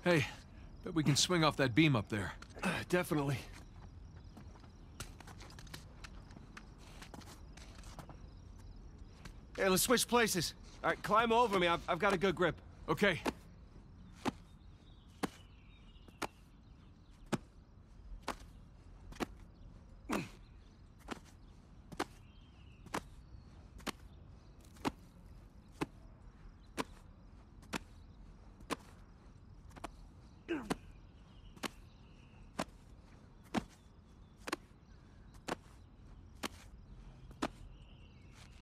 Hey, bet we can swing off that beam up there. Definitely. Hey, let's switch places. All right, climb over me. I've got a good grip. Okay,